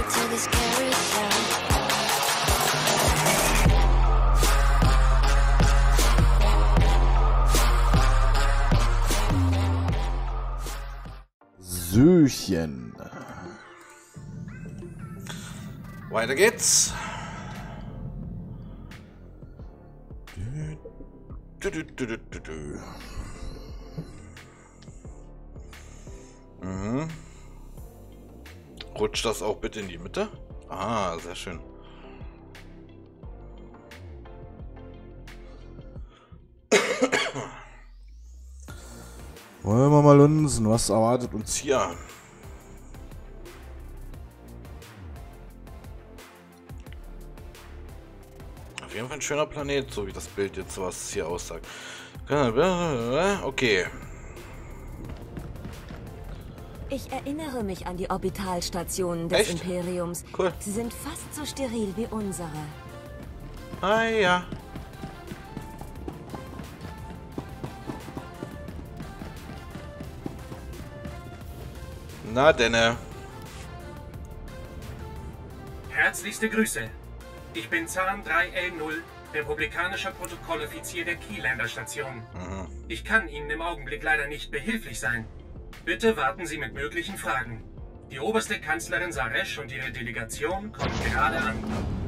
to this carousel. Söchen. Weiter geht's. Mhm. Rutscht das auch bitte in die Mitte? Ah, sehr schön. Wollen wir mal lunsen, was erwartet uns hier? Ja. Auf jeden Fall ein schöner Planet, so wie das Bild jetzt was hier aussagt. Okay. Ich erinnere mich an die Orbitalstationen des Echt? Imperiums. Cool. Sie sind fast so steril wie unsere. Ah ja. Na denne. Herzlichste Grüße. Ich bin Zahn 3L0, republikanischer Protokolloffizier der Keylander-Station. Ich kann Ihnen im Augenblick leider nicht behilflich sein. Bitte warten Sie mit möglichen Fragen. Die oberste Kanzlerin Saresh und ihre Delegation kommen gerade an.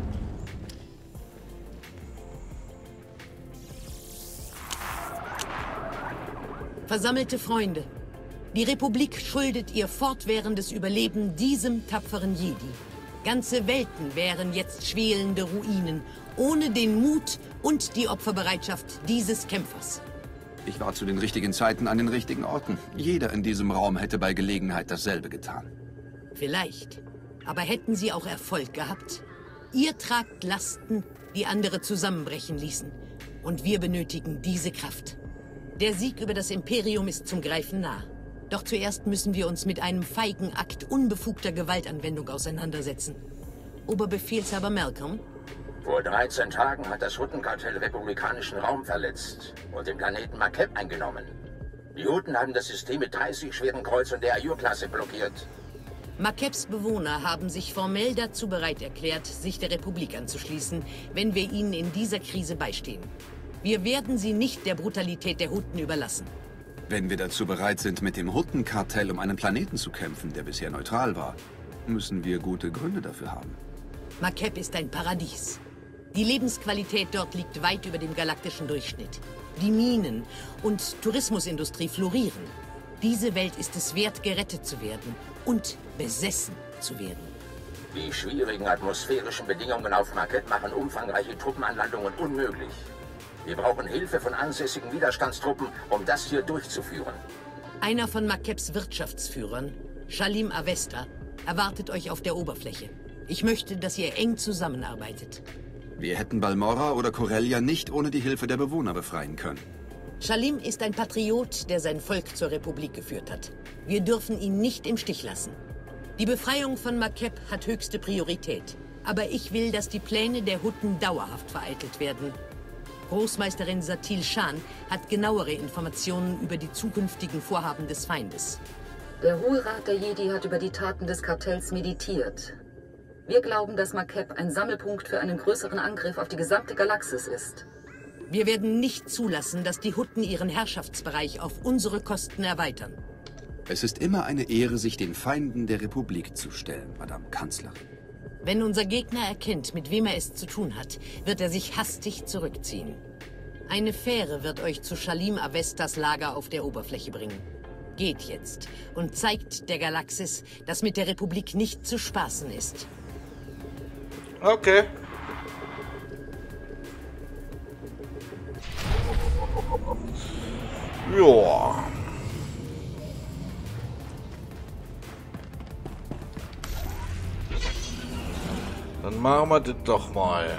Versammelte Freunde, die Republik schuldet ihr fortwährendes Überleben diesem tapferen Jedi. Ganze Welten wären jetzt schwelende Ruinen, ohne den Mut und die Opferbereitschaft dieses Kämpfers. Ich war zu den richtigen Zeiten an den richtigen Orten. Jeder in diesem Raum hätte bei Gelegenheit dasselbe getan. Vielleicht. Aber hätten sie auch Erfolg gehabt? Ihr tragt Lasten, die andere zusammenbrechen ließen. Und wir benötigen diese Kraft. Der Sieg über das Imperium ist zum Greifen nah. Doch zuerst müssen wir uns mit einem feigen Akt unbefugter Gewaltanwendung auseinandersetzen. Oberbefehlshaber Malcolm? Vor 13 Tagen hat das Huttenkartell republikanischen Raum verletzt und den Planeten Makeb eingenommen. Die Hutten haben das System mit 30 schweren Kreuzern der Ayur-Klasse blockiert. Makebs Bewohner haben sich formell dazu bereit erklärt, sich der Republik anzuschließen, wenn wir ihnen in dieser Krise beistehen. Wir werden sie nicht der Brutalität der Hutten überlassen. Wenn wir dazu bereit sind, mit dem Huttenkartell um einen Planeten zu kämpfen, der bisher neutral war, müssen wir gute Gründe dafür haben. Makeb ist ein Paradies. Die Lebensqualität dort liegt weit über dem galaktischen Durchschnitt. Die Minen und Tourismusindustrie florieren. Diese Welt ist es wert, gerettet zu werden und besessen zu werden. Die schwierigen atmosphärischen Bedingungen auf Makeb machen umfangreiche Truppenanlandungen unmöglich. Wir brauchen Hilfe von ansässigen Widerstandstruppen, um das hier durchzuführen. Einer von Makebs Wirtschaftsführern, Shalim Avesta, erwartet euch auf der Oberfläche. Ich möchte, dass ihr eng zusammenarbeitet. Wir hätten Balmorra oder Corellia nicht ohne die Hilfe der Bewohner befreien können. Shalim ist ein Patriot, der sein Volk zur Republik geführt hat. Wir dürfen ihn nicht im Stich lassen. Die Befreiung von Makeb hat höchste Priorität. Aber ich will, dass die Pläne der Hutten dauerhaft vereitelt werden. Großmeisterin Satil Shan hat genauere Informationen über die zukünftigen Vorhaben des Feindes. Der Hohe Rat der Jedi hat über die Taten des Kartells meditiert. Wir glauben, dass Makeb ein Sammelpunkt für einen größeren Angriff auf die gesamte Galaxis ist. Wir werden nicht zulassen, dass die Hutten ihren Herrschaftsbereich auf unsere Kosten erweitern. Es ist immer eine Ehre, sich den Feinden der Republik zu stellen, Madame Kanzlerin. Wenn unser Gegner erkennt, mit wem er es zu tun hat, wird er sich hastig zurückziehen. Eine Fähre wird euch zu Shalim Avestas Lager auf der Oberfläche bringen. Geht jetzt und zeigt der Galaxis, dass mit der Republik nicht zu spaßen ist. Okay. Ja. Dann machen wir das doch mal.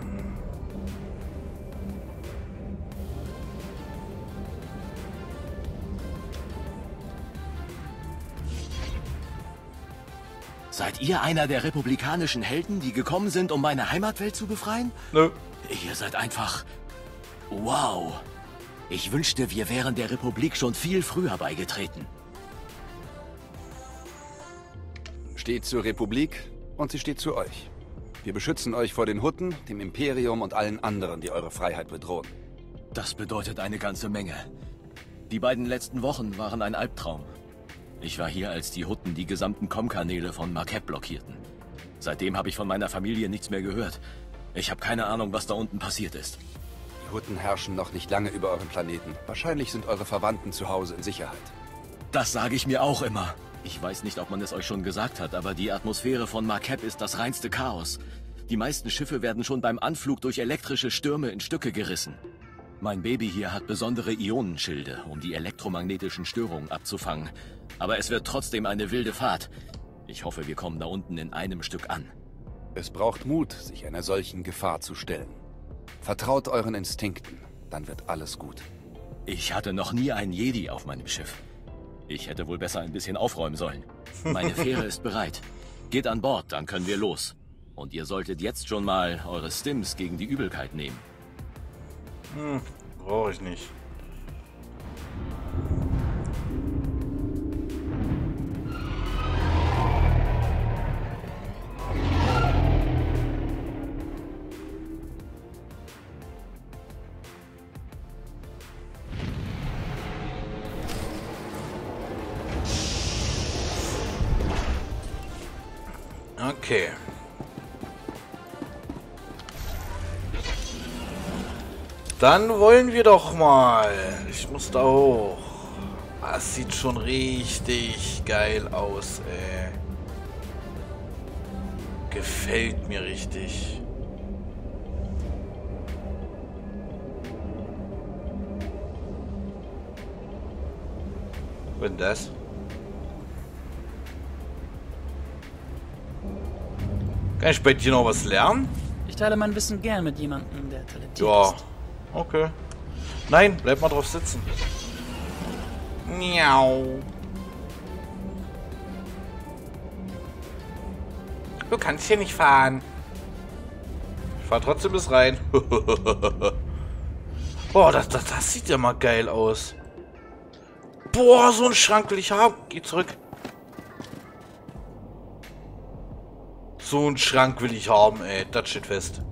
Seid ihr einer der republikanischen Helden, die gekommen sind, um meine Heimatwelt zu befreien? Nö. Ihr seid einfach... Wow. Ich wünschte, wir wären der Republik schon viel früher beigetreten. Steht zur Republik Und sie steht zu euch. Wir beschützen euch vor den Hutten, dem Imperium und allen anderen, die eure Freiheit bedrohen. Das bedeutet eine ganze Menge. Die beiden letzten Wochen waren ein Albtraum. Ich war hier, als die Hutten die gesamten COM-Kanäle von Marquette blockierten. Seitdem habe ich von meiner Familie nichts mehr gehört. Ich habe keine Ahnung, was da unten passiert ist. Die Hutten herrschen noch nicht lange über euren Planeten. Wahrscheinlich sind eure Verwandten zu Hause in Sicherheit. Das sage ich mir auch immer. Ich weiß nicht, ob man es euch schon gesagt hat, aber die Atmosphäre von Marquette ist das reinste Chaos. Die meisten Schiffe werden schon beim Anflug durch elektrische Stürme in Stücke gerissen. Mein Baby hier hat besondere Ionenschilde, um die elektromagnetischen Störungen abzufangen. Aber es wird trotzdem eine wilde Fahrt. Ich hoffe, wir kommen da unten in einem Stück an. Es braucht Mut, sich einer solchen Gefahr zu stellen. Vertraut euren Instinkten, dann wird alles gut. Ich hatte noch nie einen Jedi auf meinem Schiff. Ich hätte wohl besser ein bisschen aufräumen sollen. Meine Fähre ist bereit. Geht an Bord, dann können wir los. Und ihr solltet jetzt schon mal eure Stims gegen die Übelkeit nehmen. Brauche ich nicht. Okay. Dann wollen wir doch mal. Ich muss da hoch. Das sieht schon richtig geil aus, ey. Gefällt mir richtig. Was denn das? Kann ich bei dir noch was lernen? Ich teile mein Wissen gern mit jemandem, der talentiert Ja. ist. Okay. Nein, bleib mal drauf sitzen. Miau. Du kannst hier nicht fahren. Ich fahr trotzdem bis rein. Boah, das sieht ja mal geil aus. Boah, so einen Schrank will ich haben. Geh zurück. So einen Schrank will ich haben, ey. Das steht fest.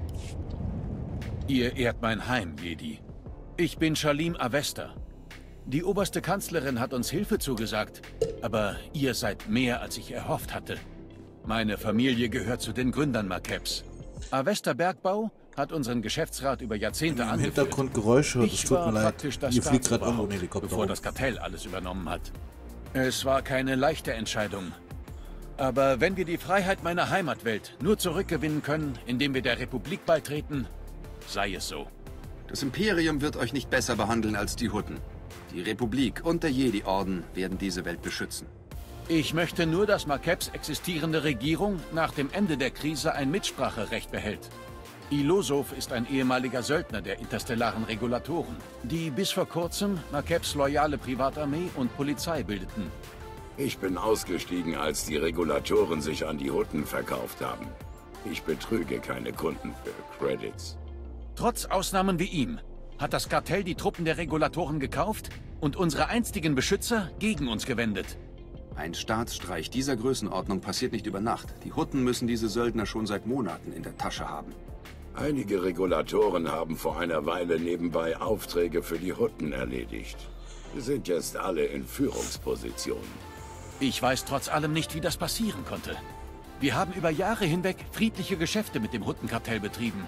Ihr ehrt mein Heim, Jedi. Ich bin Shalim Avesta. Die oberste Kanzlerin hat uns Hilfe zugesagt, aber ihr seid mehr, als ich erhofft hatte. Meine Familie gehört zu den Gründern Marquettes. Avesta Bergbau hat unseren Geschäftsrat über Jahrzehnte angeführt. Im Hintergrund Geräusche, es Ich tut war mir leid. praktisch das Hier fliegt gerade irgendwo ein Staatsoberhaupt, Helikopter bevor hoch. das Kartell alles übernommen hat. Es war keine leichte Entscheidung. Aber wenn wir die Freiheit meiner Heimatwelt nur zurückgewinnen können, indem wir der Republik beitreten, sei es so. Das Imperium wird euch nicht besser behandeln als die Hutten. Die Republik und der Jedi-Orden werden diese Welt beschützen. Ich möchte nur, dass Marquettes existierende Regierung nach dem Ende der Krise ein Mitspracherecht behält. Ilosov ist ein ehemaliger Söldner der interstellaren Regulatoren, die bis vor kurzem Marquettes loyale Privatarmee und Polizei bildeten. Ich bin ausgestiegen, als die Regulatoren sich an die Hutten verkauft haben. Ich betrüge keine Kunden für Credits. Trotz Ausnahmen wie ihm hat das Kartell die Truppen der Regulatoren gekauft und unsere einstigen Beschützer gegen uns gewendet. Ein Staatsstreich dieser Größenordnung passiert nicht über Nacht. Die Hutten müssen diese Söldner schon seit Monaten in der Tasche haben. Einige Regulatoren haben vor einer Weile nebenbei Aufträge für die Hutten erledigt. Sie sind jetzt alle in Führungspositionen. Ich weiß trotz allem nicht, wie das passieren konnte. Wir haben über Jahre hinweg friedliche Geschäfte mit dem Huttenkartell betrieben.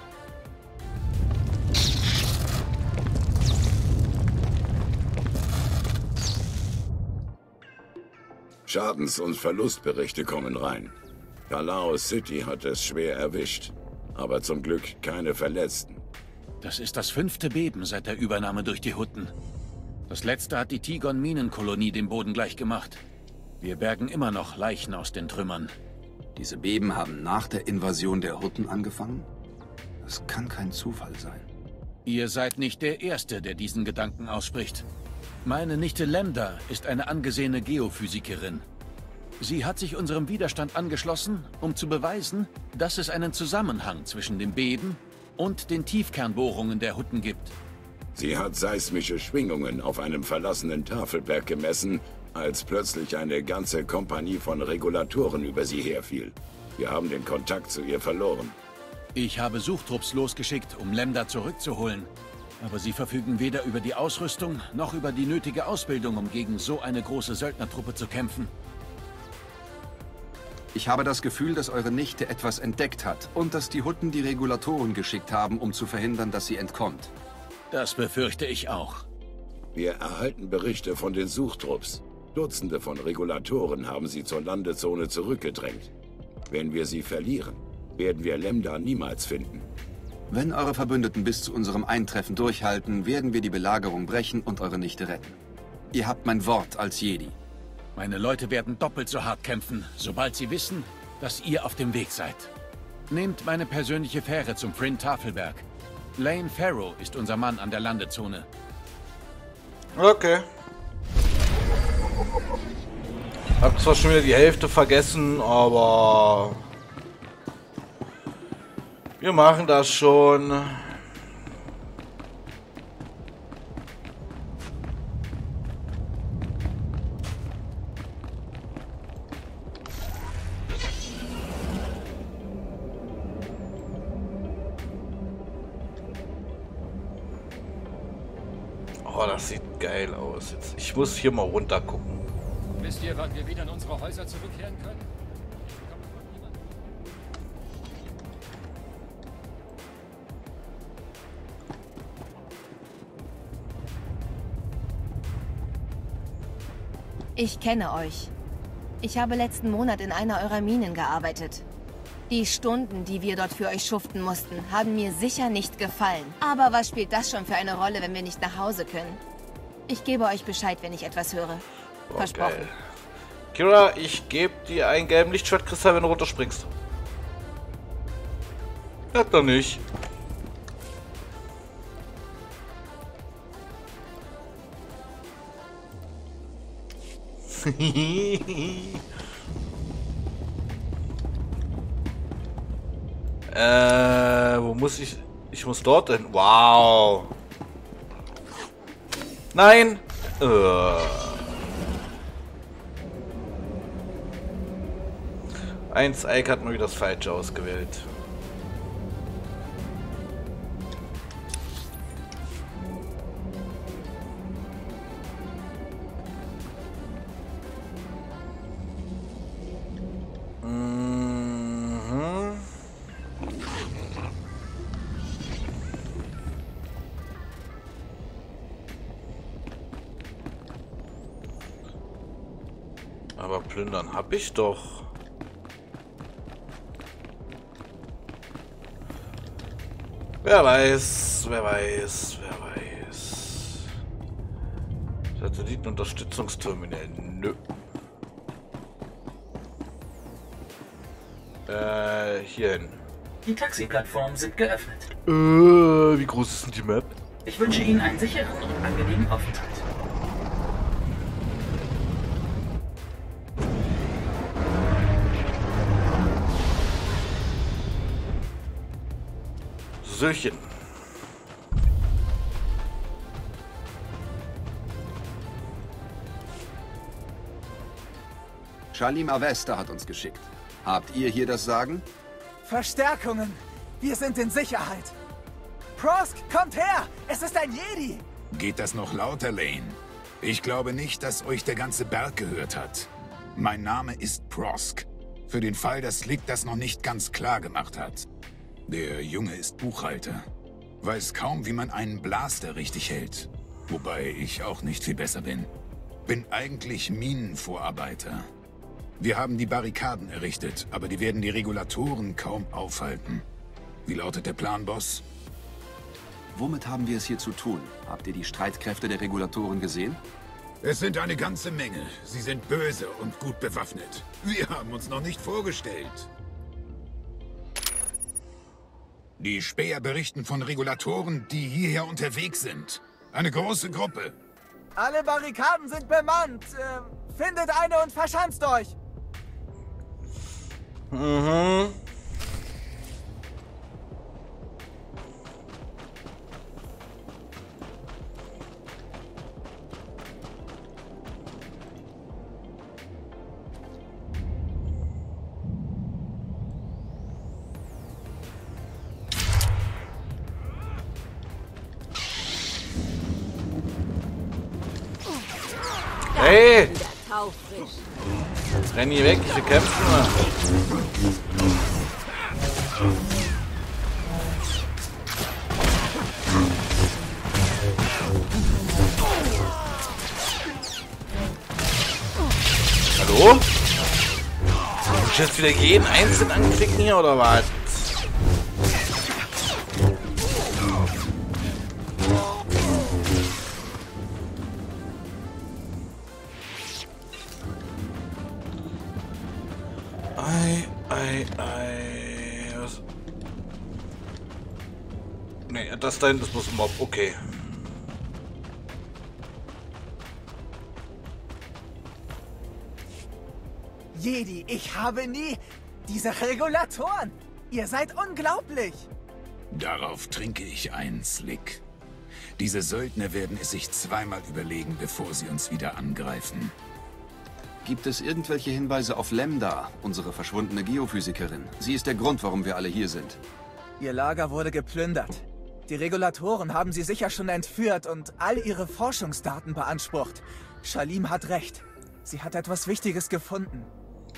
Schadens- und Verlustberichte kommen rein. Kalao City hat es schwer erwischt, aber zum Glück keine Verletzten. Das ist das 5. Beben seit der Übernahme durch die Hutten. Das letzte hat die Tigon-Minenkolonie dem Boden gleichgemacht. Wir bergen immer noch Leichen aus den Trümmern. Diese Beben haben nach der Invasion der Hutten angefangen? Das kann kein Zufall sein. Ihr seid nicht der Erste, der diesen Gedanken ausspricht. Meine Nichte Lambda ist eine angesehene Geophysikerin. Sie hat sich unserem Widerstand angeschlossen, um zu beweisen, dass es einen Zusammenhang zwischen dem Beben und den Tiefkernbohrungen der Hutten gibt. Sie hat seismische Schwingungen auf einem verlassenen Tafelberg gemessen, als plötzlich eine ganze Kompanie von Regulatoren über sie herfiel. Wir haben den Kontakt zu ihr verloren. Ich habe Suchtrupps losgeschickt, um Lambda zurückzuholen. Aber sie verfügen weder über die Ausrüstung, noch über die nötige Ausbildung, um gegen so eine große Söldnertruppe zu kämpfen. Ich habe das Gefühl, dass eure Nichte etwas entdeckt hat und dass die Hutten die Regulatoren geschickt haben, um zu verhindern, dass sie entkommt. Das befürchte ich auch. Wir erhalten Berichte von den Suchtrupps. Dutzende von Regulatoren haben sie zur Landezone zurückgedrängt. Wenn wir sie verlieren, werden wir Lambda niemals finden. Wenn eure Verbündeten bis zu unserem Eintreffen durchhalten, werden wir die Belagerung brechen und eure Nichte retten. Ihr habt mein Wort als Jedi. Meine Leute werden doppelt so hart kämpfen, sobald sie wissen, dass ihr auf dem Weg seid. Nehmt meine persönliche Fähre zum Fryn Tafelberg. Lane Farrow ist unser Mann an der Landezone. Okay. Hab zwar schon wieder die Hälfte vergessen, aber wir machen das schon. Oh, das sieht geil aus. Jetzt, ich muss hier mal runter gucken. Wisst ihr, wann wir wieder in unsere Häuser zurückkehren können? Ich kenne euch. Ich habe letzten Monat in einer eurer Minen gearbeitet. Die Stunden, die wir dort für euch schuften mussten, haben mir sicher nicht gefallen. Aber was spielt das schon für eine Rolle, wenn wir nicht nach Hause können? Ich gebe euch Bescheid, wenn ich etwas höre. Versprochen. Geil. Kira, ich gebe dir einen gelben Lichtschwertkristall, wenn du runterspringst. Hat doch nicht. Wo muss ich? Ich muss dort hin. Wow. Nein. Ike hat mal wieder das Falsche ausgewählt. Aber plündern hab ich doch. Wer weiß, wer weiß, wer weiß. Satellitenunterstützungsterminal. Nö. Hierhin. Die Taxiplattformen sind geöffnet. Wie groß ist denn die Map? Ich wünsche Ihnen einen sicheren und angenehmen Aufenthalt. Söchen. Shalim Avesta hat uns geschickt. Habt ihr hier das Sagen? Verstärkungen! Wir sind in Sicherheit! Prosk, kommt her! Es ist ein Jedi! Geht das noch lauter, Lane? Ich glaube nicht, dass euch der ganze Berg gehört hat. Mein Name ist Prosk. Für den Fall, dass Slick das noch nicht ganz klar gemacht hat. Der Junge ist Buchhalter. Weiß kaum, wie man einen Blaster richtig hält. Wobei ich auch nicht viel besser bin. Bin eigentlich Minenvorarbeiter. Wir haben die Barrikaden errichtet, aber die werden die Regulatoren kaum aufhalten. Wie lautet der Plan, Boss? Womit haben wir es hier zu tun? Habt ihr die Streitkräfte der Regulatoren gesehen? Es sind eine ganze Menge. Sie sind böse und gut bewaffnet. Wir haben uns noch nicht vorgestellt. Die Späher berichten von Regulatoren, die hierher unterwegs sind. Eine große Gruppe. Alle Barrikaden sind bemannt. Findet eine und verschanzt euch. Mhm. Auffrisch. Renn hier weg, ich will kämpfen. Hallo? Muss ich jetzt wieder jeden einzeln anklicken hier oder was? Was? Nee, das da hinten, das muss ein Mob. Okay. Jedi, ich habe nie... Diese Regulatoren! Ihr seid unglaublich! Darauf trinke ich ein, Slick. Diese Söldner werden es sich zweimal überlegen, bevor sie uns wieder angreifen. Gibt es irgendwelche Hinweise auf Lambda, unsere verschwundene Geophysikerin? Sie ist der Grund, warum wir alle hier sind. Ihr Lager wurde geplündert. Die Regulatoren haben sie sicher schon entführt und all ihre Forschungsdaten beansprucht. Shalim hat recht. Sie hat etwas Wichtiges gefunden.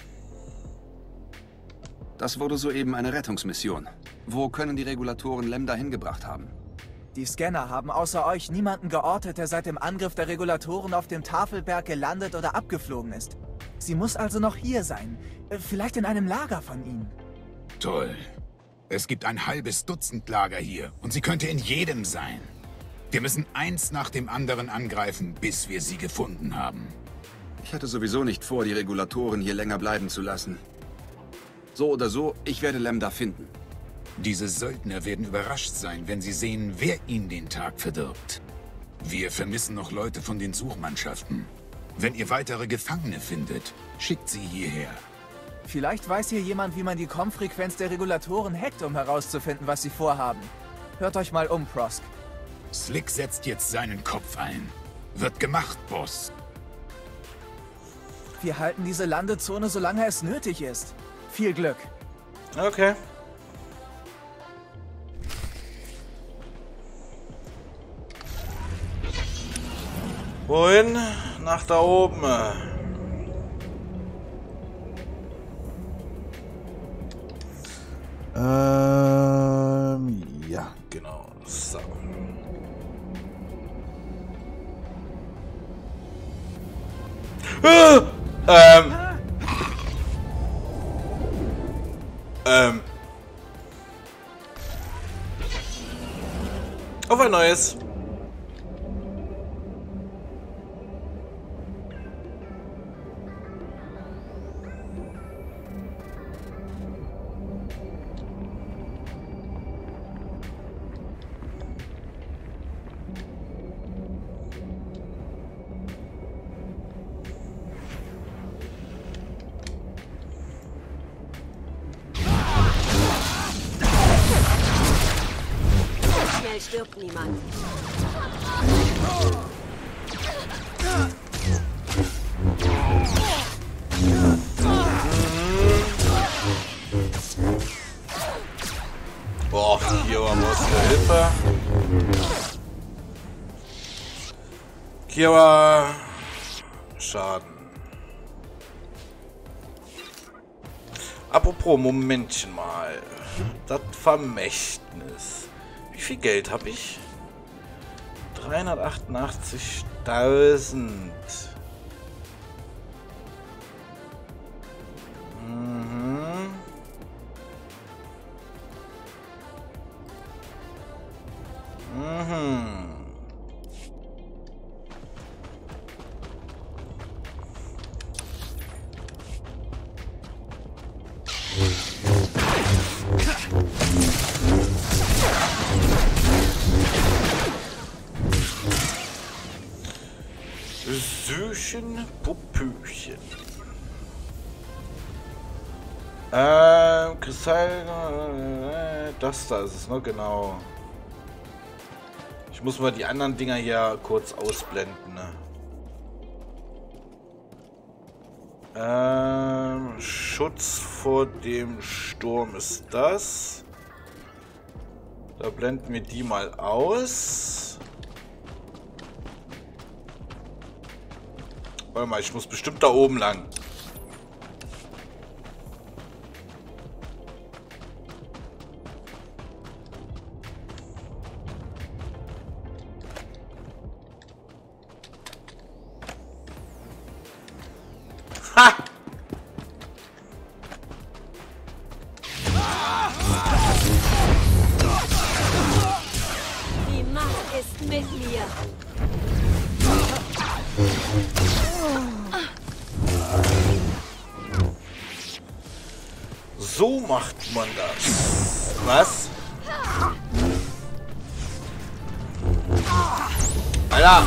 Das wurde soeben eine Rettungsmission. Wo können die Regulatoren Lambda hingebracht haben? Die Scanner haben außer euch niemanden geortet, der seit dem Angriff der Regulatoren auf dem Tafelberg gelandet oder abgeflogen ist. Sie muss also noch hier sein. Vielleicht in einem Lager von ihnen. Toll. Es gibt ein halbes Dutzend Lager hier und sie könnte in jedem sein. Wir müssen eins nach dem anderen angreifen, bis wir sie gefunden haben. Ich hatte sowieso nicht vor, die Regulatoren hier länger bleiben zu lassen. So oder so, ich werde Lambda finden. Diese Söldner werden überrascht sein, wenn sie sehen, wer ihnen den Tag verdirbt. Wir vermissen noch Leute von den Suchmannschaften. Wenn ihr weitere Gefangene findet, schickt sie hierher. Vielleicht weiß hier jemand, wie man die Kommfrequenz der Regulatoren hackt, um herauszufinden, was sie vorhaben. Hört euch mal um, Prosk. Slick setzt jetzt seinen Kopf ein. Wird gemacht, Boss. Wir halten diese Landezone, solange es nötig ist. Viel Glück. Okay. Wohin? Nach da oben. Ja, genau. So. Auf ein neues. Schnell stirbt niemand. Boah, Kiowa muss Hilfe. Kiowa. Schaden. Apropos, Momentchen mal. Das Vermächtnis. Wie viel Geld habe ich? 388.000. Süchen, Popöchen. Kristall, das da ist es, ne? Genau. Ich muss mal die anderen Dinger hier kurz ausblenden, ne? Schutz vor dem Sturm ist das. Da blenden wir die mal aus. Warte mal, ich muss bestimmt da oben lang. Ha! Die Macht ist mit mir. So macht man das. Was? Alter!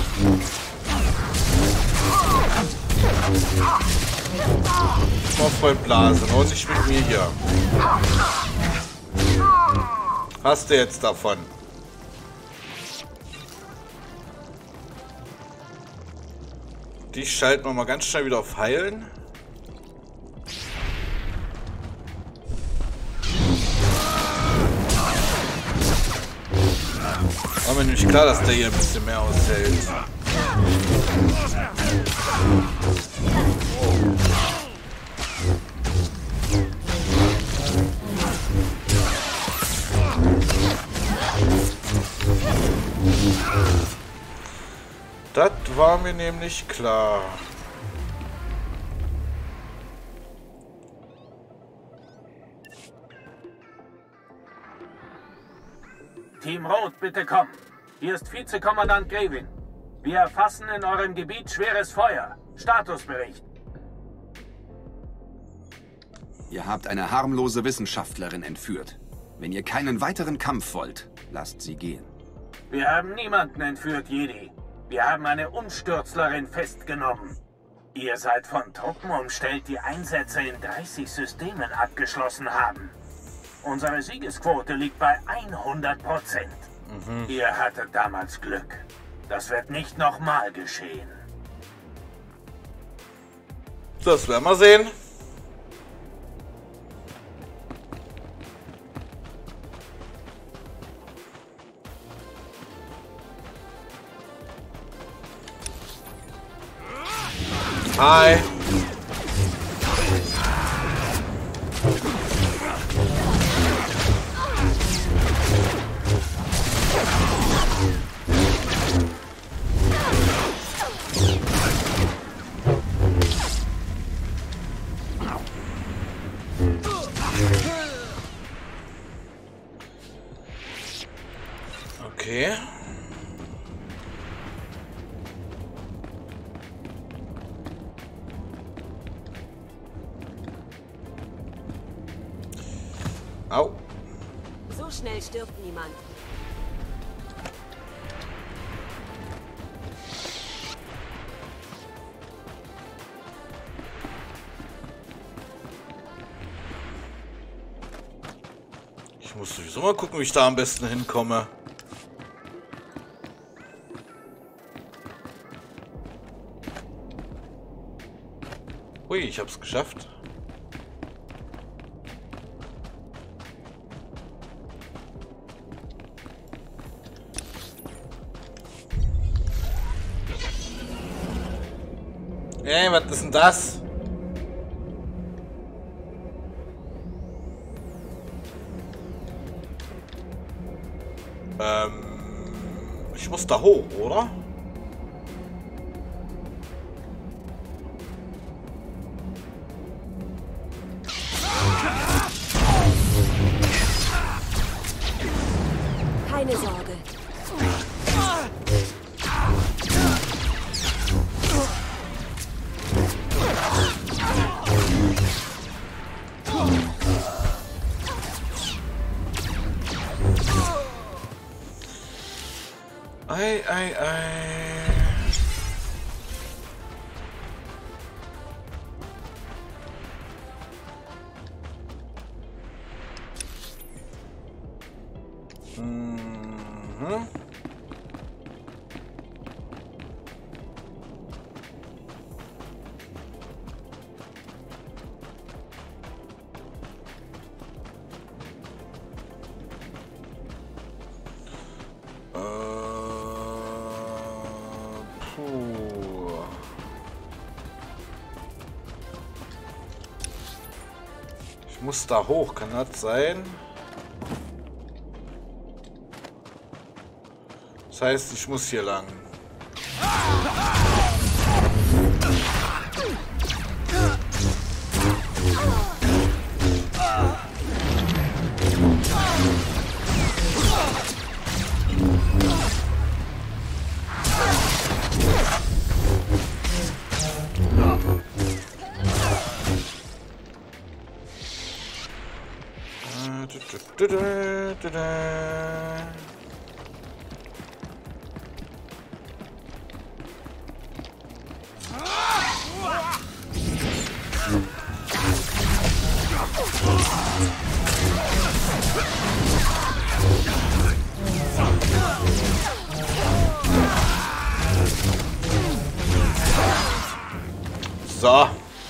Mal voll Blasen und nicht mit mir hier. Hast du jetzt davon? Die schalten wir mal ganz schnell wieder auf Heilen. War mir nämlich klar, dass der hier ein bisschen mehr aushält. Das war mir nämlich klar. Team Rot, bitte komm. Hier ist Vizekommandant Gavin. Wir erfassen in eurem Gebiet schweres Feuer. Statusbericht. Ihr habt eine harmlose Wissenschaftlerin entführt. Wenn ihr keinen weiteren Kampf wollt, lasst sie gehen. Wir haben niemanden entführt, Jedi. Wir haben eine Umstürzlerin festgenommen. Ihr seid von Truppen umstellt, die Einsätze in 30 Systemen abgeschlossen haben. Unsere Siegesquote liegt bei 100%. Ihr hattet damals Glück. Das wird nicht nochmal geschehen. Das werden wir sehen. Hi. Okay. Au. So schnell stirbt niemand. Ich muss sowieso mal gucken, wie ich da am besten hinkomme. Ui, ich hab's geschafft. Ey, was ist denn das? Ich muss da hoch, oder? Keine Sorge. Ei, ei, ei. muss da hoch, kann das sein? Das heißt, ich muss hier lang. So.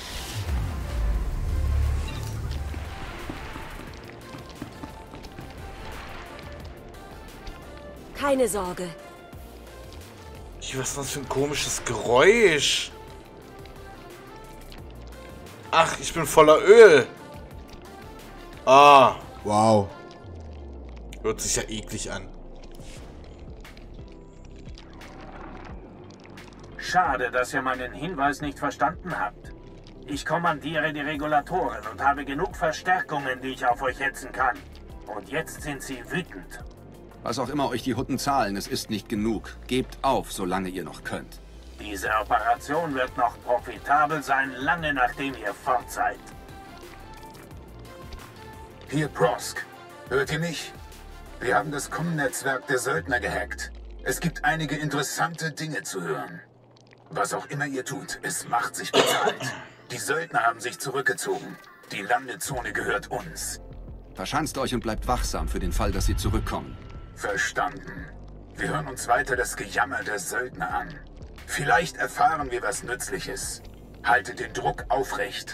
Keine Sorge. Was ist das für ein komisches Geräusch? Ach, ich bin voller Öl. Ah. Wow. Hört sich ja eklig an. Schade, dass ihr meinen Hinweis nicht verstanden habt. Ich kommandiere die Regulatoren und habe genug Verstärkungen, die ich auf euch hetzen kann. Und jetzt sind sie wütend. Was auch immer euch die Hutten zahlen, es ist nicht genug. Gebt auf, solange ihr noch könnt. Diese Operation wird noch profitabel sein, lange nachdem ihr fort seid. Hier, Prosk. Hört ihr mich? Wir haben das COM-Netzwerk der Söldner gehackt. Es gibt einige interessante Dinge zu hören. Was auch immer ihr tut, es macht sich bezahlt. Die Söldner haben sich zurückgezogen. Die Landezone gehört uns. Verschanzt euch und bleibt wachsam für den Fall, dass sie zurückkommen. Verstanden. Wir hören uns weiter das Gejammer der Söldner an. Vielleicht erfahren wir was Nützliches. Haltet den Druck aufrecht.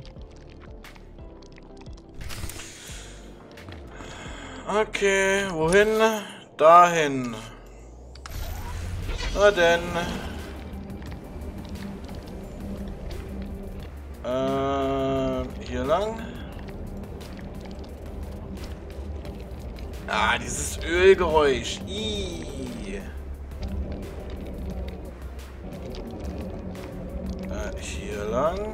Okay, wohin? Dahin. Na denn. Hier lang. Ah, dieses Ölgeräusch. Ih. Hier lang.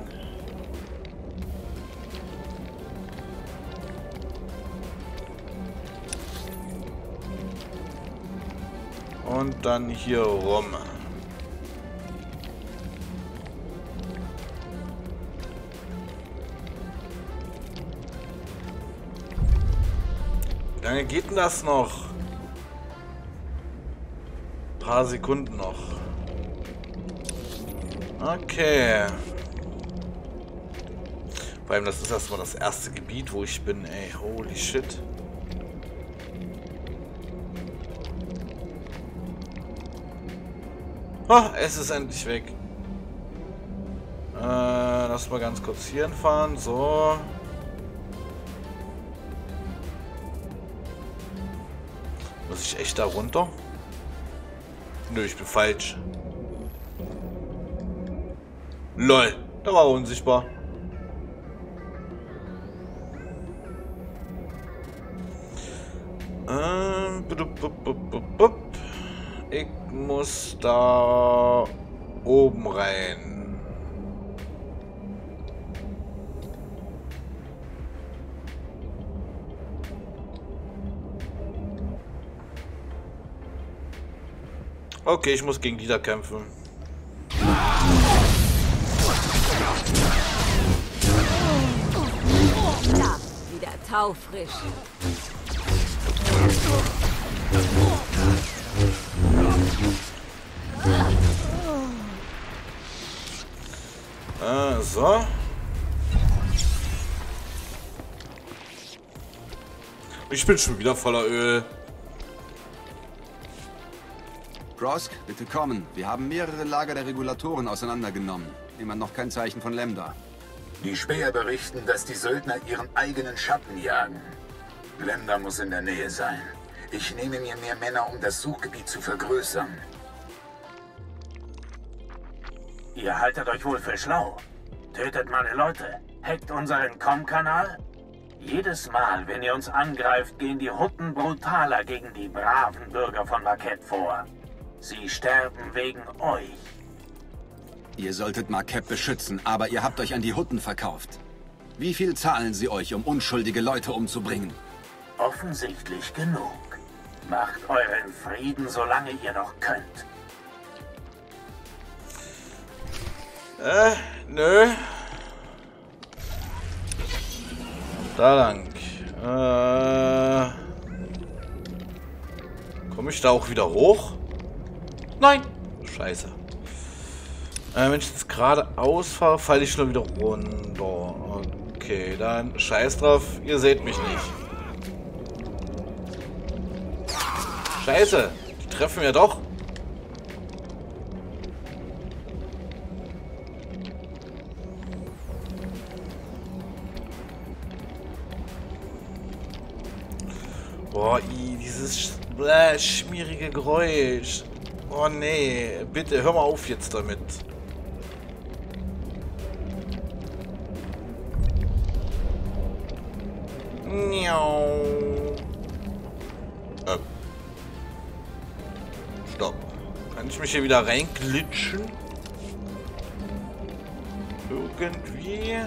Und dann hier rum. Wie lange geht denn das noch? Ein paar Sekunden noch. Okay. Vor allem, das ist erstmal das erste Gebiet, wo ich bin, ey. Holy shit. Ah, es ist endlich weg. Lass mal ganz kurz hier hinfahren. So. Muss ich echt da runter? Nö, ich bin falsch. LOL, da war er unsichtbar. Ich muss da oben rein. Okay, ich muss gegen die da kämpfen. Da, wieder taufrisch. So. Ich bin schon wieder voller Öl. Prosk, bitte kommen. Wir haben mehrere Lager der Regulatoren auseinandergenommen. Immer noch kein Zeichen von Lambda. Die Späher berichten, dass die Söldner ihren eigenen Schatten jagen. Lambda muss in der Nähe sein. Ich nehme mir mehr Männer, um das Suchgebiet zu vergrößern. Ihr haltet euch wohl für schlau. Tötet meine Leute, hackt unseren COM-Kanal. Jedes Mal, wenn ihr uns angreift, gehen die Hutten brutaler gegen die braven Bürger von Marquette vor. Sie sterben wegen euch. Ihr solltet Marquette beschützen, aber ihr habt euch an die Hutten verkauft. Wie viel zahlen sie euch, um unschuldige Leute umzubringen? Offensichtlich genug. Macht euren Frieden, solange ihr noch könnt. Nö. Da lang. Komme ich da auch wieder hoch? Nein. Scheiße. Wenn ich jetzt geradeaus fahre, falle ich nur wieder runter. Okay, dann scheiß drauf. Ihr seht mich nicht. Scheiße. Die treffen wir doch. Boah, dieses schmierige Geräusch. Oh nee, bitte hör mal auf jetzt damit. Stopp. Kann ich mich hier wieder reinglitschen? Irgendwie.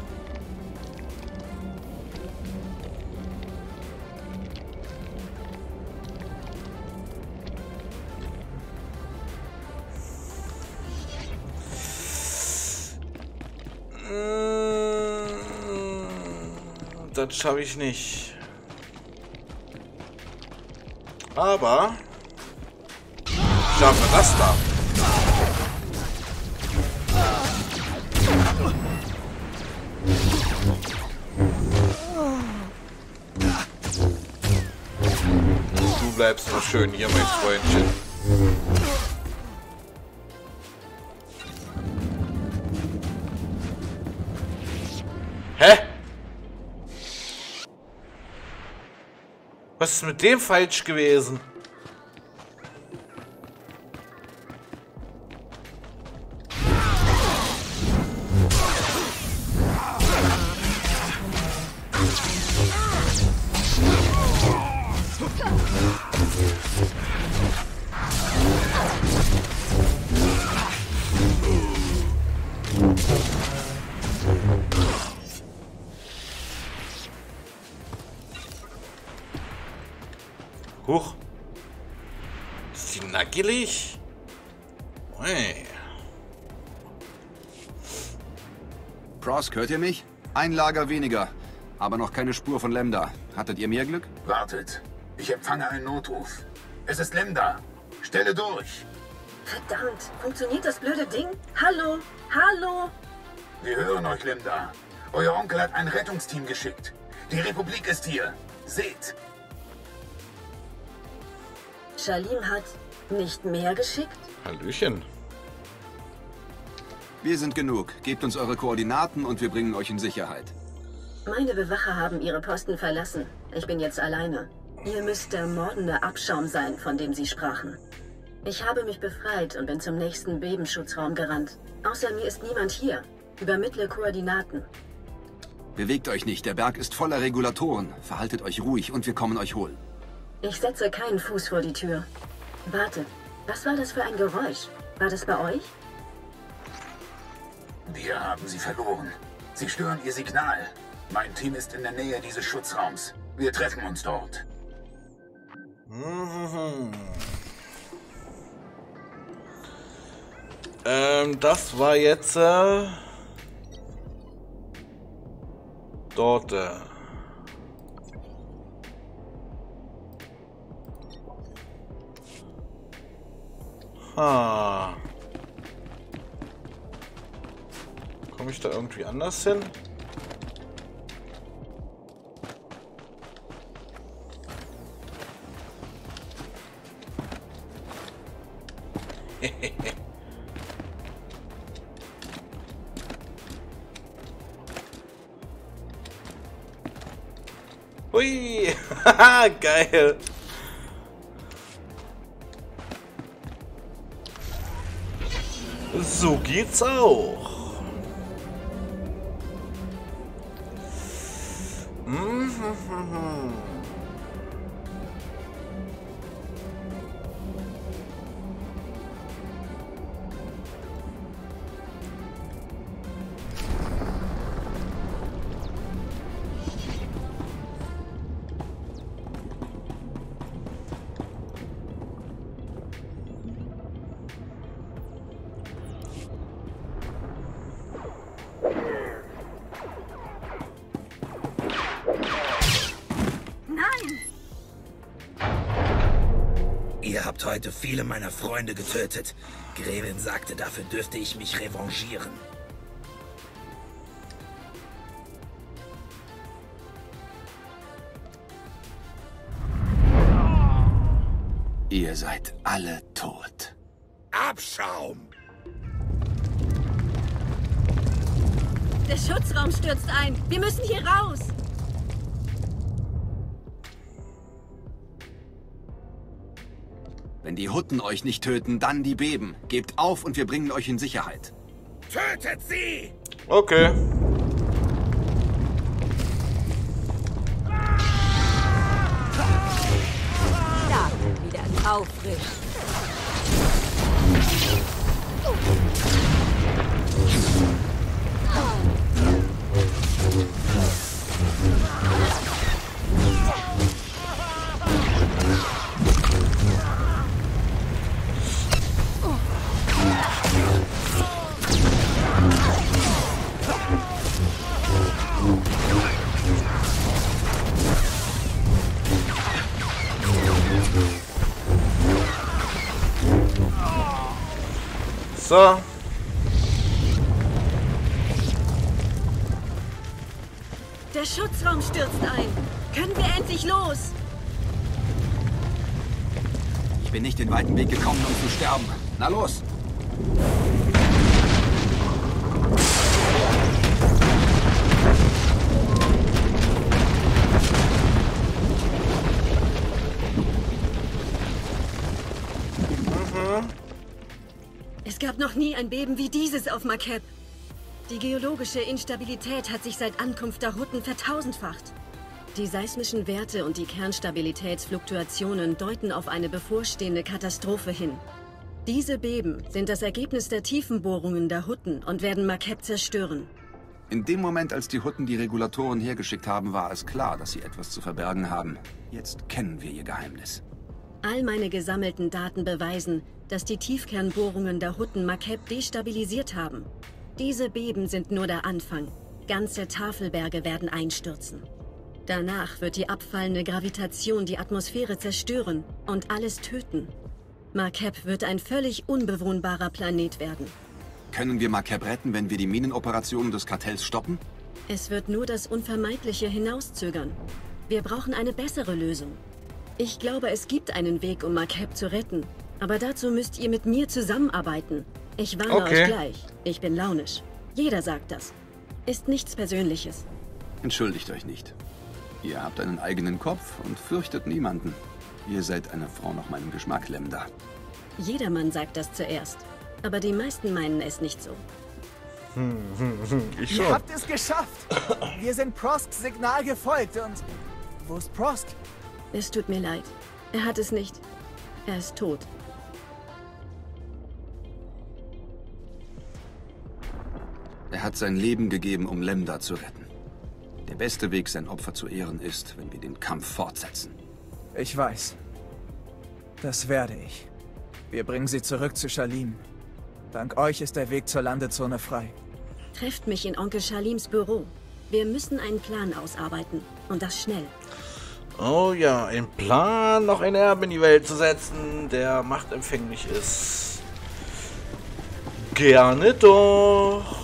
Das schaffe ich nicht. Aber ich schaffe das da. Du bleibst noch schön hier, mein Freundchen. Hä? Was ist mit dem falsch gewesen? Huch. Ist die nackelig? Hey. Prosk, hört ihr mich? Ein Lager weniger, aber noch keine Spur von Lambda. Hattet ihr mehr Glück? Wartet. Ich empfange einen Notruf. Es ist Lambda. Stelle durch. Verdammt, funktioniert das blöde Ding? Hallo? Hallo? Wir hören euch, Lambda. Euer Onkel hat ein Rettungsteam geschickt. Die Republik ist hier. Seht. Shalim hat nicht mehr geschickt? Hallöchen. Wir sind genug. Gebt uns eure Koordinaten und wir bringen euch in Sicherheit. Meine Bewacher haben ihre Posten verlassen. Ich bin jetzt alleine. Ihr müsst der mordende Abschaum sein, von dem sie sprachen. Ich habe mich befreit und bin zum nächsten Bebenschutzraum gerannt. Außer mir ist niemand hier. Übermittle Koordinaten. Bewegt euch nicht. Der Berg ist voller Regulatoren. Verhaltet euch ruhig und wir kommen euch holen. Ich setze keinen Fuß vor die Tür. Wartet, was war das für ein Geräusch? War das bei euch? Wir haben sie verloren. Sie stören ihr Signal. Mein Team ist in der Nähe dieses Schutzraums. Wir treffen uns dort. Das war jetzt dort. Komme ich da irgendwie anders hin? Hui! Haha, geil! So geht's auch. Ihr habt heute viele meiner Freunde getötet. Grevin sagte, dafür dürfte ich mich revanchieren. Ihr seid alle tot. Abschaum! Der Schutzraum stürzt ein. Wir müssen hier raus. Wenn die Hutten euch nicht töten, dann die Beben. Gebt auf und wir bringen euch in Sicherheit. Tötet sie! Okay. Da, wieder taufrisch. So. Der Schutzraum stürzt ein. Können wir endlich los? Ich bin nicht den weiten Weg gekommen, um zu sterben. Na los! Es gab noch nie ein Beben wie dieses auf Makep. Die geologische Instabilität hat sich seit Ankunft der Hutten vertausendfacht. Die seismischen Werte und die Kernstabilitätsfluktuationen deuten auf eine bevorstehende Katastrophe hin. Diese Beben sind das Ergebnis der Tiefenbohrungen der Hutten und werden Makep zerstören. In dem Moment, als die Hutten die Regulatoren hergeschickt haben, war es klar, dass sie etwas zu verbergen haben. Jetzt kennen wir ihr Geheimnis. All meine gesammelten Daten beweisen, dass die Tiefkernbohrungen der Hutten Makep destabilisiert haben. Diese Beben sind nur der Anfang. Ganze Tafelberge werden einstürzen. Danach wird die abfallende Gravitation die Atmosphäre zerstören und alles töten. Makep wird ein völlig unbewohnbarer Planet werden. Können wir Makep retten, wenn wir die Minenoperationen des Kartells stoppen? Es wird nur das Unvermeidliche hinauszögern. Wir brauchen eine bessere Lösung. Ich glaube, es gibt einen Weg, um Makep zu retten. Aber dazu müsst ihr mit mir zusammenarbeiten. Ich warne euch gleich. Ich bin launisch. Jeder sagt das. Ist nichts Persönliches. Entschuldigt euch nicht. Ihr habt einen eigenen Kopf und fürchtet niemanden. Ihr seid eine Frau nach meinem Geschmack, Lambda. Jedermann sagt das zuerst. Aber die meisten meinen es nicht so. Ich schon. Ihr habt es geschafft. Wir sind Prosks Signal gefolgt und... Wo ist Prosk? Es tut mir leid. Er hat es nicht. Er ist tot. Er hat sein Leben gegeben, um Lambda zu retten. Der beste Weg, sein Opfer zu ehren, ist, wenn wir den Kampf fortsetzen. Ich weiß. Das werde ich. Wir bringen sie zurück zu Shalim. Dank euch ist der Weg zur Landezone frei. Trefft mich in Onkel Shalims Büro. Wir müssen einen Plan ausarbeiten. Und das schnell. Oh ja, ein Plan, noch ein Erbe in die Welt zu setzen, der machtempfänglich ist. Gerne doch.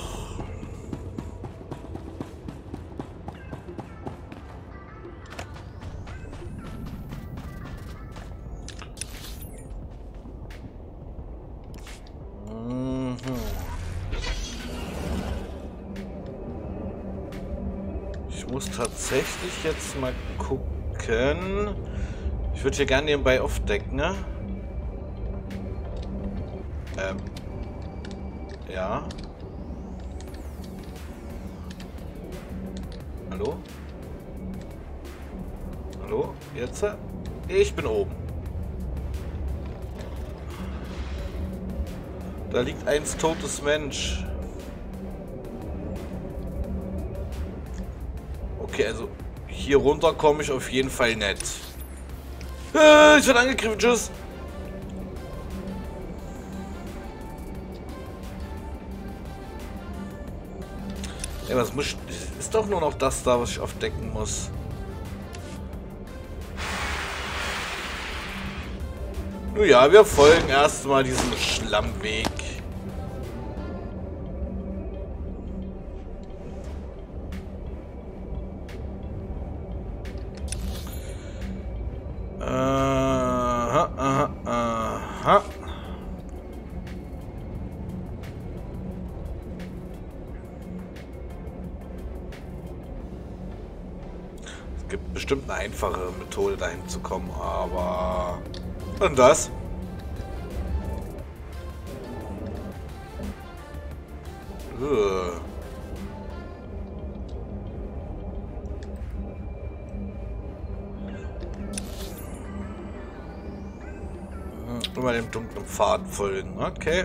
Ich muss tatsächlich jetzt mal gucken. Ich würde hier gerne nebenbei aufdecken, ne? Ja. Hallo? Hallo? Jetzt? Ich bin oben. Da liegt ein totes Mensch. Okay, also hier runter komme ich auf jeden Fall nicht. Ich werde angegriffen, tschüss. Ja, was muss ich... Ist doch nur noch das da, was ich aufdecken muss. Nun ja, wir folgen erstmal diesem Schlammweg. Aha. Es gibt bestimmt eine einfache Methode, dahin zu kommen, aber... Und das? Immer dem dunklen Pfad folgen. Okay.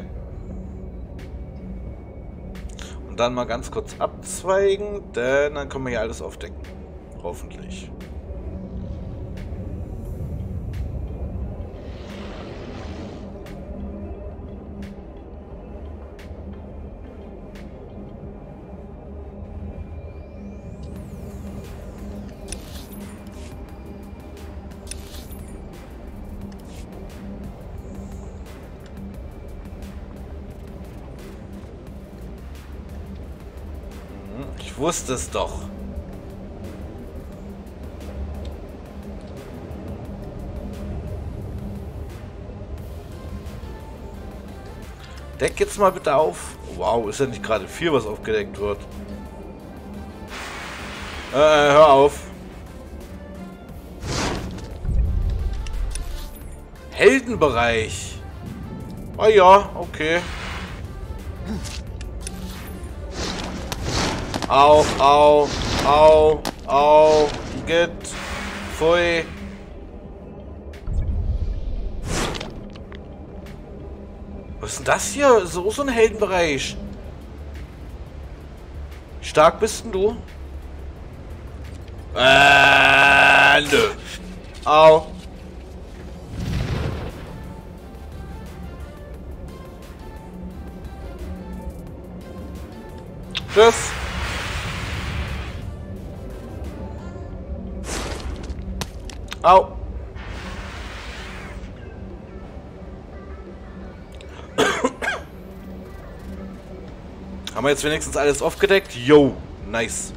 Und dann mal ganz kurz abzweigen, denn dann können wir hier alles aufdecken. Hoffentlich. Ich wusste es doch. Deck jetzt mal bitte auf. Wow, ist ja nicht gerade viel, was aufgedeckt wird. Hör auf. Heldenbereich. Ah ja, okay. Au, au, au, au, geht, pfui. Was ist denn das hier? So ein Heldenbereich. Wie stark bist denn du? Nö. Au. Tschüss. Au. Haben wir jetzt wenigstens alles aufgedeckt? Yo, nice.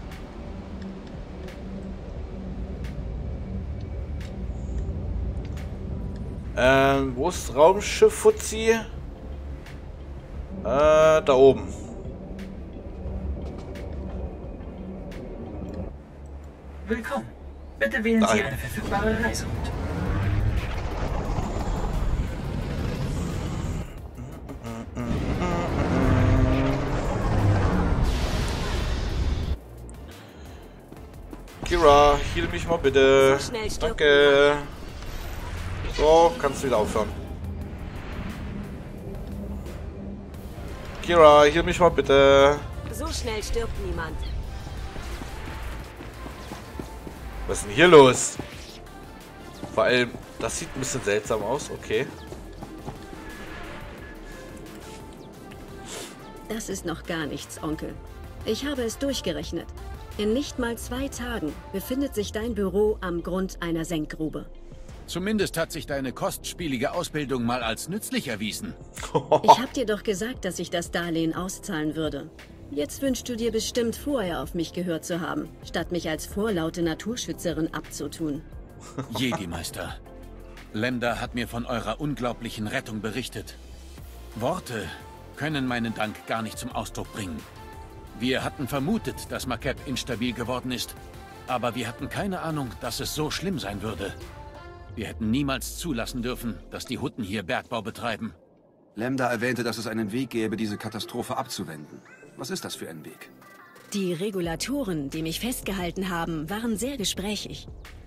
Wo ist das Raumschiff, Fuzzi? Da oben. Willkommen. Bitte wählen Sie eine verfügbare Reiseroute. Kira, heal mich mal bitte. Danke. So, kannst du wieder aufhören. Kira, heal mich mal bitte. So schnell stirbt niemand. Was ist denn hier los? Vor allem, das sieht ein bisschen seltsam aus, okay. Das ist noch gar nichts, Onkel. Ich habe es durchgerechnet. In nicht mal 2 Tagen befindet sich dein Büro am Grund einer Senkgrube. Zumindest hat sich deine kostspielige Ausbildung mal als nützlich erwiesen. Ich hab dir doch gesagt, dass ich das Darlehen auszahlen würde. Jetzt wünschst du dir bestimmt vorher auf mich gehört zu haben, statt mich als vorlaute Naturschützerin abzutun. Jedi-Meister, Lambda hat mir von eurer unglaublichen Rettung berichtet. Worte können meinen Dank gar nicht zum Ausdruck bringen. Wir hatten vermutet, dass Makeb instabil geworden ist, aber wir hatten keine Ahnung, dass es so schlimm sein würde. Wir hätten niemals zulassen dürfen, dass die Hutten hier Bergbau betreiben. Lambda erwähnte, dass es einen Weg gäbe, diese Katastrophe abzuwenden. Was ist das für ein Weg? Die Regulatoren, die mich festgehalten haben, waren sehr gesprächig.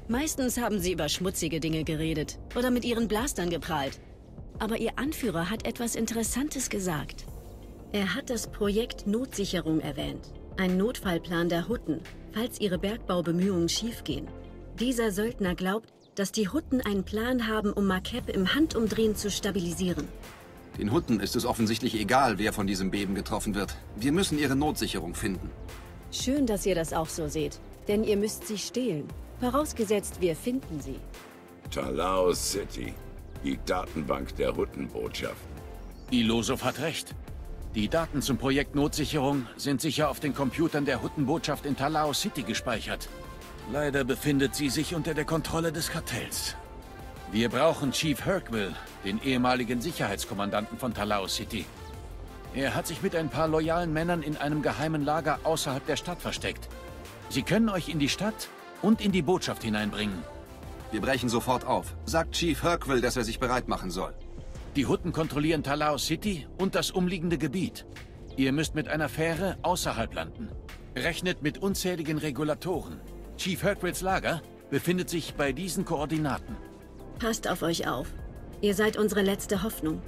Meistens haben sie über schmutzige Dinge geredet oder mit ihren Blastern geprahlt. Aber ihr Anführer hat etwas Interessantes gesagt. Er hat das Projekt Notsicherung erwähnt. Ein Notfallplan der Hutten, falls ihre Bergbaubemühungen schiefgehen. Dieser Söldner glaubt, dass die Hutten einen Plan haben, um Marquep im Handumdrehen zu stabilisieren. Den Hutten ist es offensichtlich egal, wer von diesem Beben getroffen wird. Wir müssen ihre Notsicherung finden. Schön, dass ihr das auch so seht. Denn ihr müsst sie stehlen. Vorausgesetzt, wir finden sie. Talao City. Die Datenbank der Huttenbotschaft. Ilosov hat recht. Die Daten zum Projekt Notsicherung sind sicher auf den Computern der Huttenbotschaft in Talao City gespeichert. Leider befindet sie sich unter der Kontrolle des Kartells. Wir brauchen Chief Hercule, den ehemaligen Sicherheitskommandanten von Talao City. Er hat sich mit ein paar loyalen Männern in einem geheimen Lager außerhalb der Stadt versteckt. Sie können euch in die Stadt und in die Botschaft hineinbringen. Wir brechen sofort auf. Sagt Chief Hercule, dass er sich bereit machen soll. Die Hutten kontrollieren Talao City und das umliegende Gebiet. Ihr müsst mit einer Fähre außerhalb landen. Rechnet mit unzähligen Regulatoren. Chief Hercules Lager befindet sich bei diesen Koordinaten. Passt auf euch auf. Ihr seid unsere letzte Hoffnung.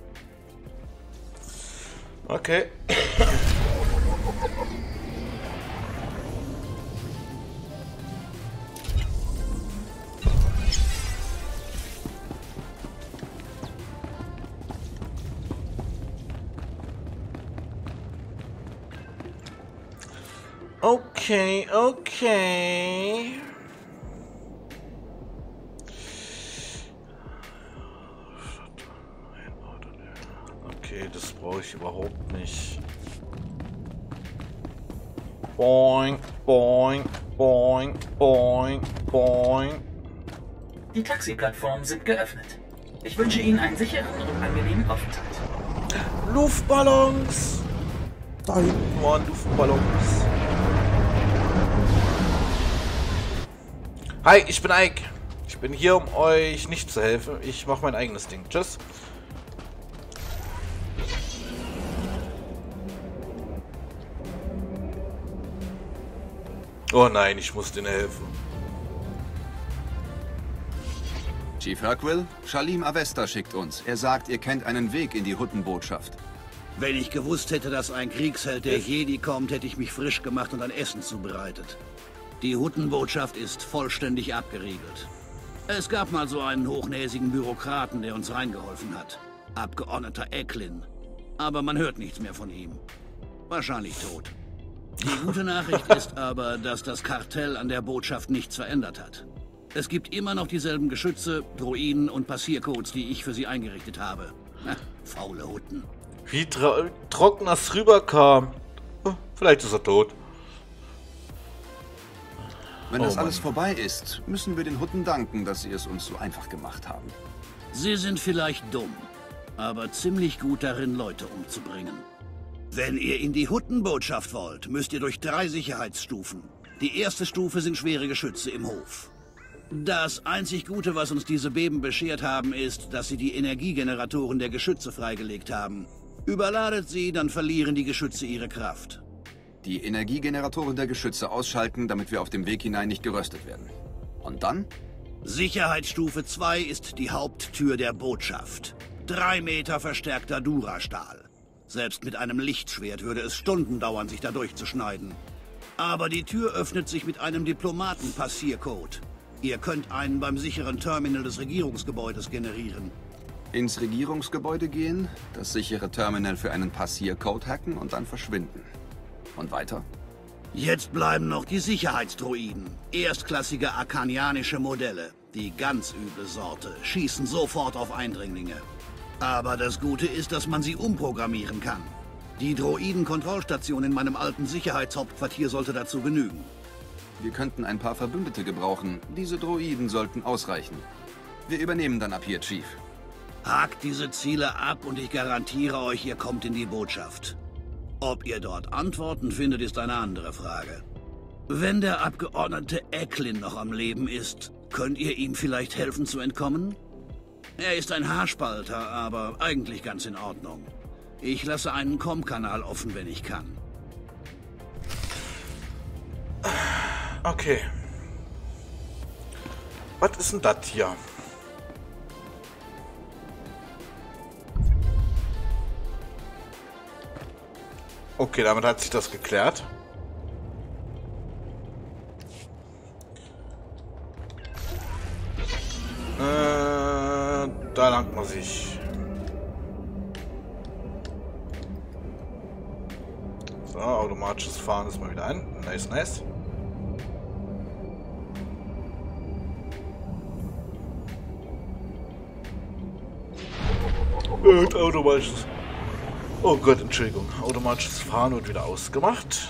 Okay. Okay. Okay, das brauche ich überhaupt nicht. Boing, boing, boing, boing, boing. Die Taxiplattformen sind geöffnet. Ich wünsche Ihnen einen sicheren und angenehmen Aufenthalt. Luftballons! Da hinten waren Luftballons. Hi, ich bin Ike. Ich bin hier, um euch nicht zu helfen. Ich mache mein eigenes Ding. Tschüss. Oh nein, ich muss denen helfen. Chief Hercule, Shalim Avesta schickt uns. Er sagt, ihr kennt einen Weg in die Huttenbotschaft. Wenn ich gewusst hätte, dass ein Kriegsheld der Jedi kommt, hätte ich mich frisch gemacht und ein Essen zubereitet. Die Huttenbotschaft ist vollständig abgeriegelt. Es gab mal so einen hochnäsigen Bürokraten, der uns reingeholfen hat. Abgeordneter Eklin. Aber man hört nichts mehr von ihm. Wahrscheinlich tot. Die gute Nachricht ist aber, dass das Kartell an der Botschaft nichts verändert hat. Es gibt immer noch dieselben Geschütze, Droiden und Passiercodes, die ich für sie eingerichtet habe. Na, faule Hutten. Wie trocken das rüberkam. Vielleicht ist er tot. Wenn das alles vorbei ist, müssen wir den Hutten danken, dass sie es uns so einfach gemacht haben. Sie sind vielleicht dumm, aber ziemlich gut darin, Leute umzubringen. Wenn ihr in die Huttenbotschaft wollt, müsst ihr durch 3 Sicherheitsstufen. Die erste Stufe sind schwere Geschütze im Hof. Das einzig Gute, was uns diese Beben beschert haben, ist, dass sie die Energiegeneratoren der Geschütze freigelegt haben. Überladet sie, dann verlieren die Geschütze ihre Kraft. Die Energiegeneratoren der Geschütze ausschalten, damit wir auf dem Weg hinein nicht geröstet werden. Und dann? Sicherheitsstufe 2 ist die Haupttür der Botschaft. 3 Meter verstärkter Durastahl. Selbst mit einem Lichtschwert würde es Stunden dauern, sich da durchzuschneiden. Aber die Tür öffnet sich mit einem Diplomaten-Passiercode. Ihr könnt einen beim sicheren Terminal des Regierungsgebäudes generieren. Ins Regierungsgebäude gehen, das sichere Terminal für einen Passiercode hacken und dann verschwinden. Und weiter? Jetzt bleiben noch die Sicherheitsdroiden. Erstklassige arkanianische Modelle. Die ganz üble Sorte. Schießen sofort auf Eindringlinge. Aber das Gute ist, dass man sie umprogrammieren kann. Die Droiden-Kontrollstation in meinem alten Sicherheitshauptquartier sollte dazu genügen. Wir könnten ein paar Verbündete gebrauchen. Diese Droiden sollten ausreichen. Wir übernehmen dann ab hier, Chief. Hakt diese Ziele ab und ich garantiere euch, ihr kommt in die Botschaft. Ob ihr dort Antworten findet, ist eine andere Frage. Wenn der Abgeordnete Eklin noch am Leben ist, könnt ihr ihm vielleicht helfen zu entkommen? Er ist ein Haarspalter, aber eigentlich ganz in Ordnung. Ich lasse einen Com-Kanal offen, wenn ich kann. Okay. Was ist denn das hier? Okay, damit hat sich das geklärt. Da langt man sich. So, automatisches Fahren ist mal wieder an. Nice, nice. Und automatisches... Oh Gott, Entschuldigung. Automatisches Fahren wird wieder ausgemacht.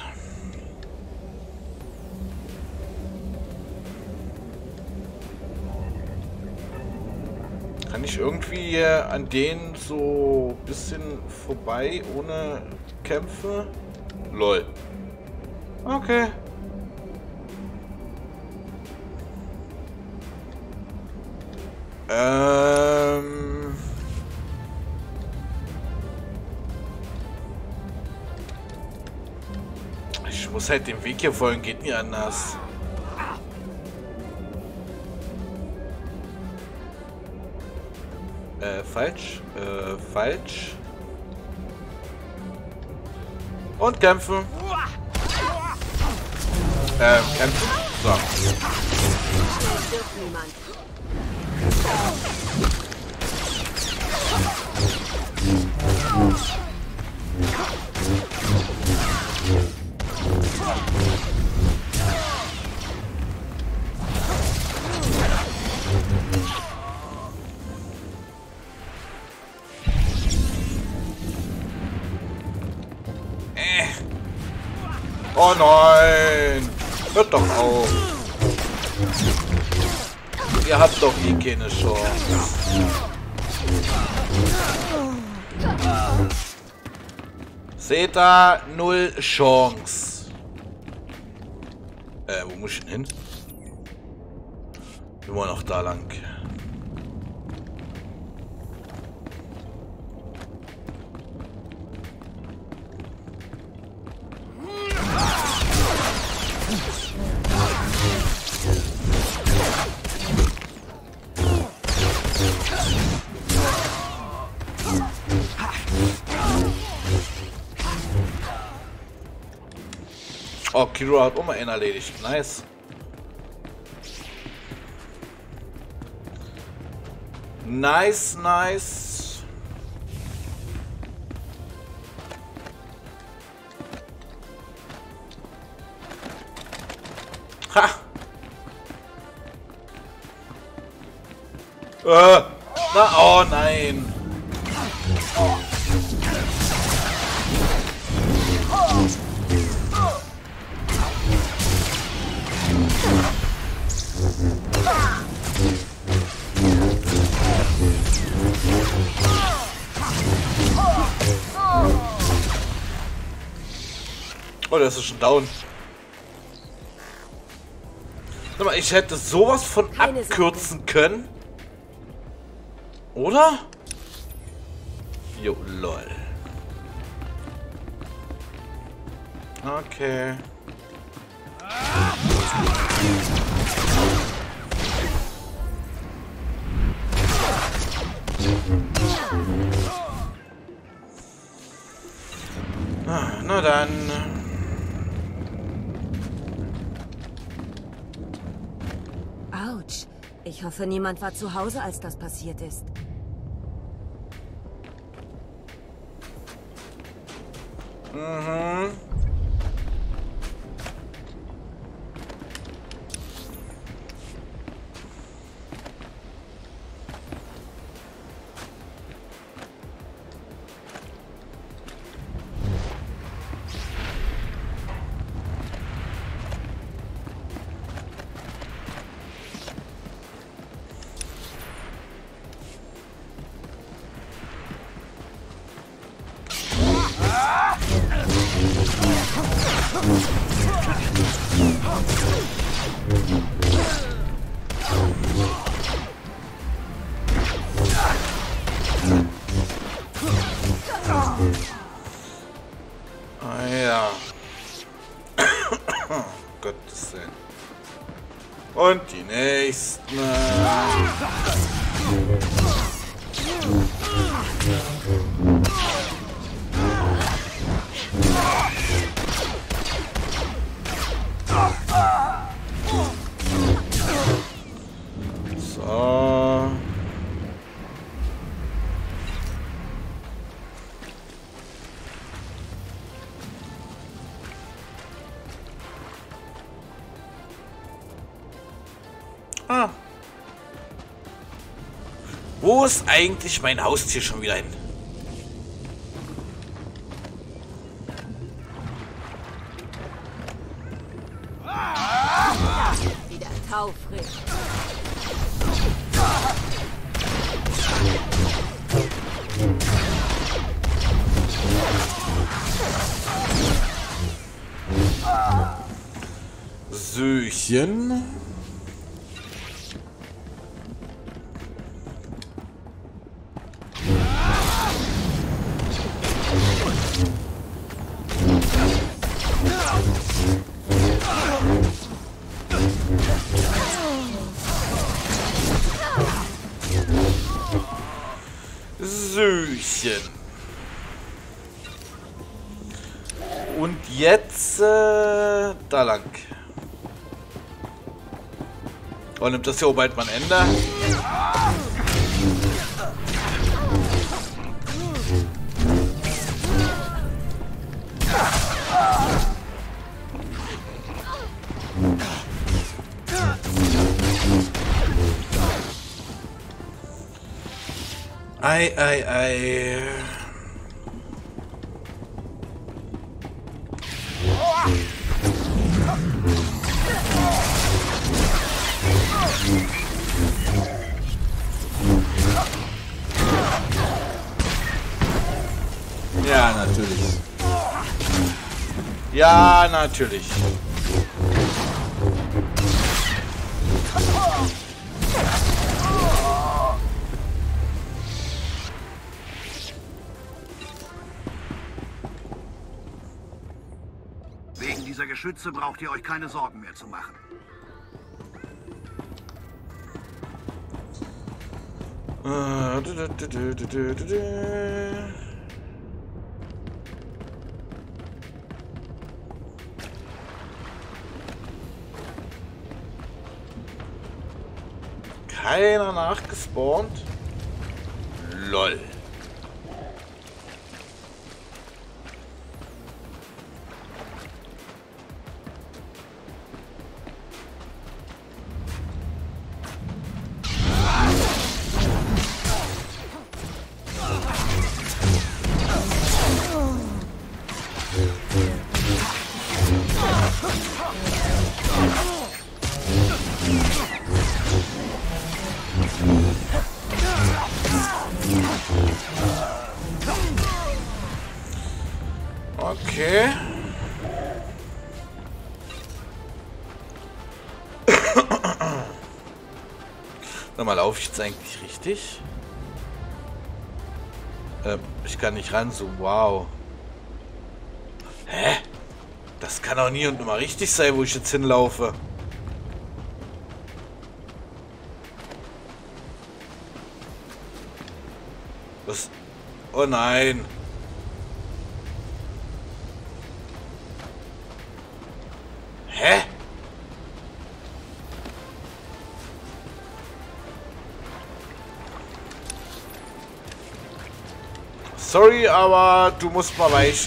Kann ich irgendwie an denen so ein bisschen vorbei ohne Kämpfe? Lol. Okay. Ich muss halt dem Weg hier folgen, geht nie anders. Falsch. Falsch. Und kämpfen. Kämpfen. So. Oh nein! Hört doch auf! Ihr habt doch eh keine Chance. Seht da, 0 Chance. Wo muss ich denn hin? Immer noch da lang. Oh, Kiro hat auch mal einen erledigt. Nice. Nice, nice. Ha! Na, oh nein. Oh, das ist schon down. Sag mal, ich hätte sowas von abkürzen können. Oder? Jo, lol. Okay. Na dann. Autsch. Ich hoffe, niemand war zu Hause, als das passiert ist. Mhm. Und die nächsten. So. Ah. Wo ist eigentlich mein Haustier schon wieder hin? Wieder taufrisch. Söchen. Söchen. Und jetzt da lang. Und nimmt das hier auch bald mal ein Ende? Ei, ei, ei. Ja, natürlich. Ja, natürlich. Wegen dieser Geschütze braucht ihr euch keine Sorgen mehr zu machen. Keiner nachgespawnt? LOL. Okay. Nochmal, laufe ich jetzt eigentlich richtig? Ich kann nicht ranzoomen. Wow. Hä? Das kann doch nie und nimmer richtig sein, wo ich jetzt hinlaufe. Was? Oh nein. Hä? Sorry, aber du musst mal weichen.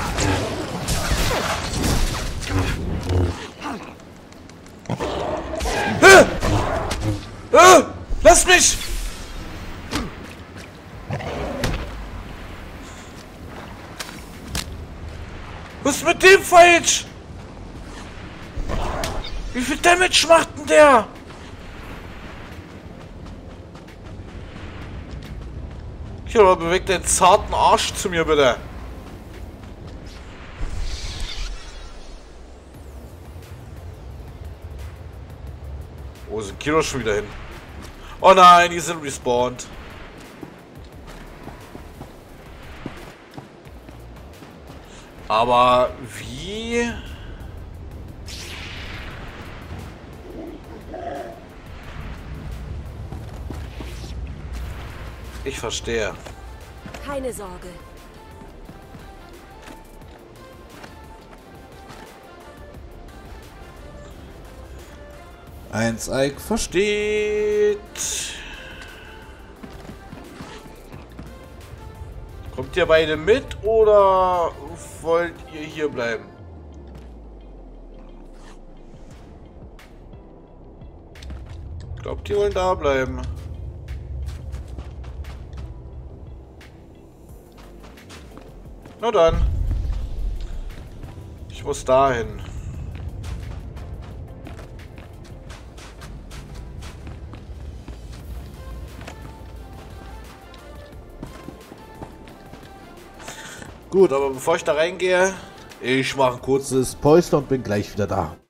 Lass mich! Was ist mit dem falsch? Wie viel Damage macht denn der? Hier, aber bewegt den zarten Arsch zu mir, bitte. Wo sind Kilo schon wieder hin? Oh nein, die sind respawned. Aber wie? Ich verstehe. Keine Sorge. Eins Ike versteht. Kommt ihr beide mit oder wollt ihr hier bleiben? Glaubt ihr wollen da bleiben? Na dann. Ich muss dahin. Gut, aber bevor ich da reingehe, ich mache ein kurzes Päuschen und bin gleich wieder da.